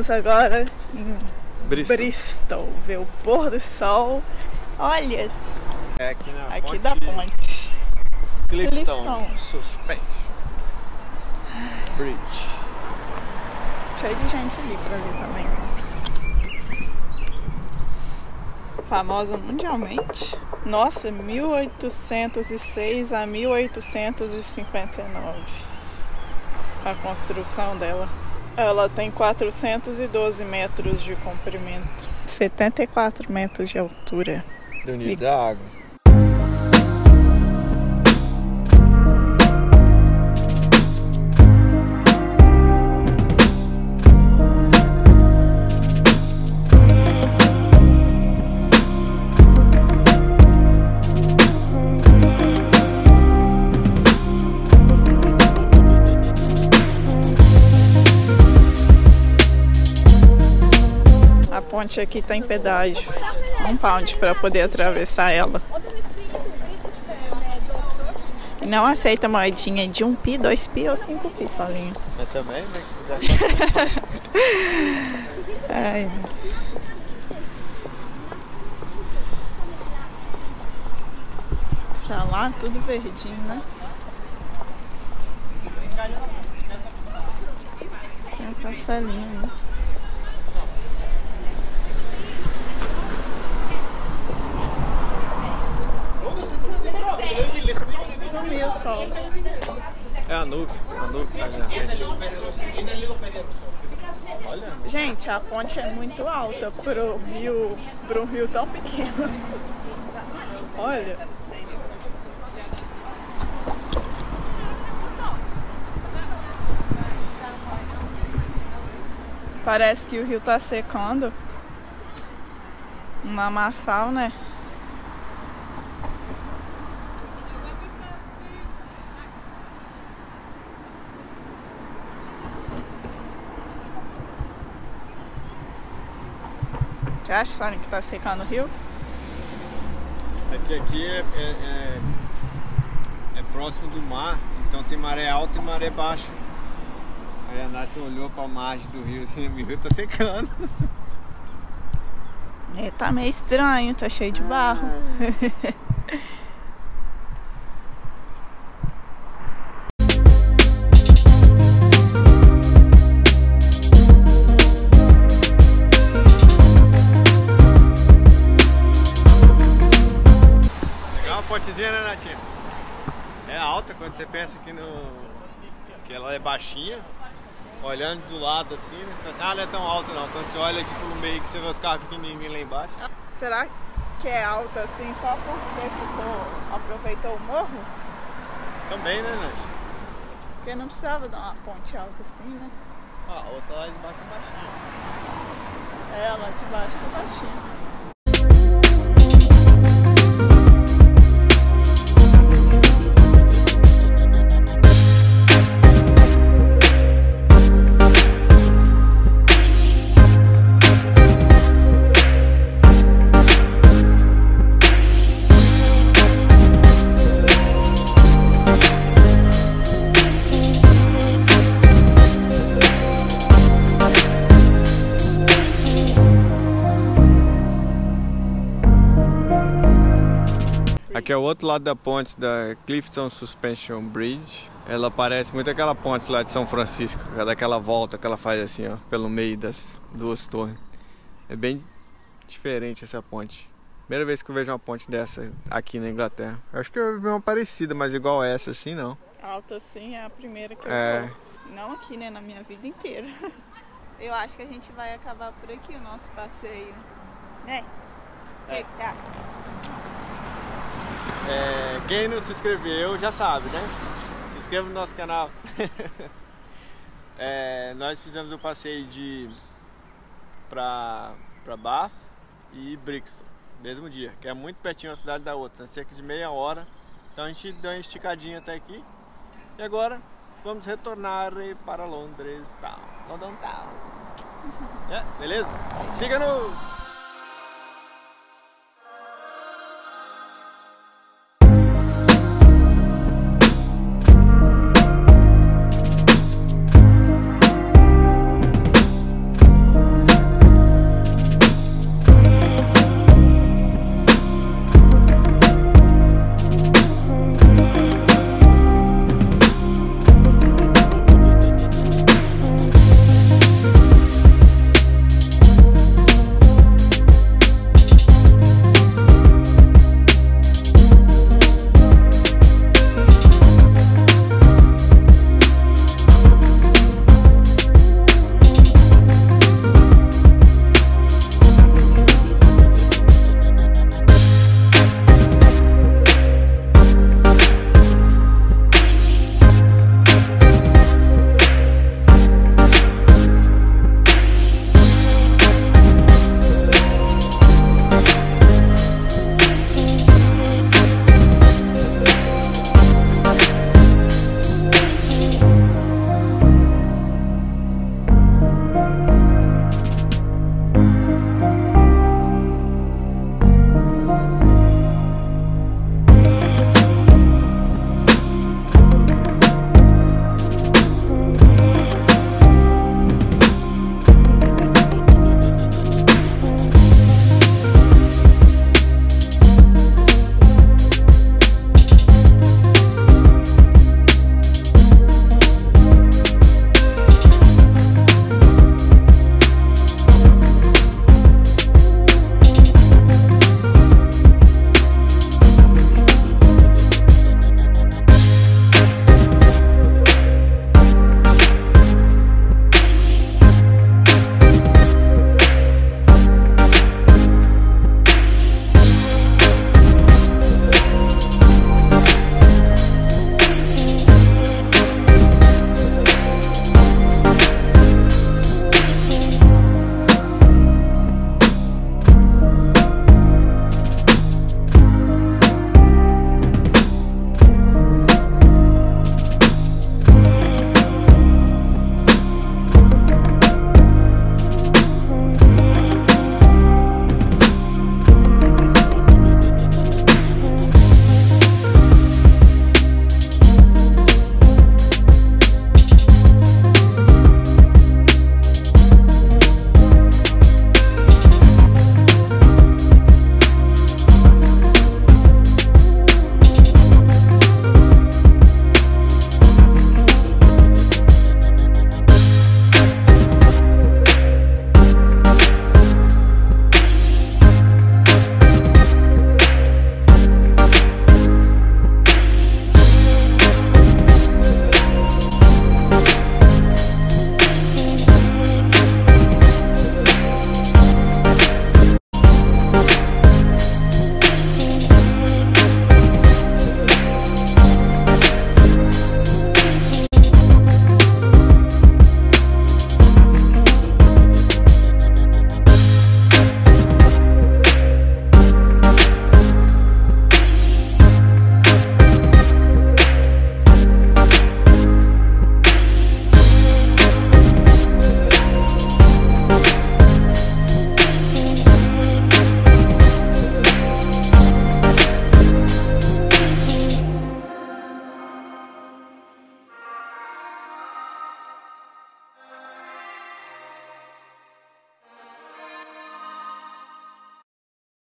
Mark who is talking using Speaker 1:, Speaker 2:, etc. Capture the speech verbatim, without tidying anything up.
Speaker 1: Estamos agora em
Speaker 2: Bristol,
Speaker 1: Bristol ver o pôr do sol. Olha,
Speaker 2: é aqui na
Speaker 1: aqui
Speaker 2: ponte
Speaker 1: da ponte.
Speaker 2: Clifton,
Speaker 1: Clifton.
Speaker 2: Suspension Bridge.
Speaker 1: Cheio de gente ali pra ver também. Famosa mundialmente. Nossa, mil oitocentos e seis a mil oitocentos e cinquenta e nove. A construção dela. Ela tem quatrocentos e doze metros de comprimento, setenta e quatro metros de altura.
Speaker 2: Do nível da água.
Speaker 1: A ponte aqui tem pedágio, um pound para poder atravessar ela. E não aceita moedinha de um pi, dois pi ou cinco pi sozinho.
Speaker 2: Mas também, né?
Speaker 1: Ai. Já lá tudo verdinho, né? Tem um castelinho, né? Sumiu o sol.
Speaker 2: É a nuvem, a nuvem tá ali na frente. Olha.
Speaker 1: Gente, a ponte é muito alta pro rio, pro rio tão pequeno. Olha. Parece que o rio tá secando. Um lamaçal, né? Você acha, Sônia, que tá secando o rio?
Speaker 2: É que aqui é, é, é, é próximo do mar, então tem maré alta e maré baixa. Aí a Nath olhou pra margem do rio assim, o rio tá secando.
Speaker 1: É, tá meio estranho, tá cheio de barro.
Speaker 2: Pontezinha, né, Natinha? É alta quando você pensa que, no... que ela é baixinha. Olhando do lado assim, né? Você fala assim, ah, não é tão alta não. Quando você olha aqui pelo meio que você vê os carros pequenininhos lá embaixo.
Speaker 1: Será que é alta assim só porque ficou, aproveitou o morro?
Speaker 2: Também, né, Nath?
Speaker 1: Porque não precisava dar uma ponte alta assim, né?
Speaker 2: Ah, a outra lá de baixo é baixinha.
Speaker 1: É, lá de baixo tá baixinha.
Speaker 2: Aqui é o outro lado da ponte da Clifton Suspension Bridge. Ela parece muito aquela ponte lá de São Francisco, daquela volta que ela faz assim, ó, pelo meio das duas torres. É bem diferente essa ponte. Primeira vez que eu vejo uma ponte dessa aqui na Inglaterra. Eu acho que eu vi uma parecida, mas igual essa assim não.
Speaker 1: Alta assim é a primeira que eu
Speaker 2: É.
Speaker 1: vou. Não aqui, né, na minha vida inteira. Eu acho que a gente vai acabar por aqui o nosso passeio. Né? O que você acha?
Speaker 2: É, quem não se inscreveu já sabe, né? Se inscreva no nosso canal. É, nós fizemos um passeio de pra, pra Bath e Brixton, mesmo dia, que é muito pertinho uma cidade da outra, cerca de meia hora. Então a gente deu uma esticadinha até aqui. E agora vamos retornar para Londres Town. London Town. É, beleza? Siga-nos!